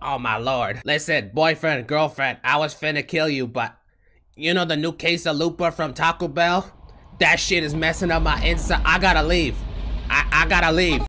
Oh my lord. Listen, boyfriend, girlfriend, I was finna kill you, but you know the new quesalupa from Taco Bell? That shit is messing up my inside. I gotta leave. I gotta leave.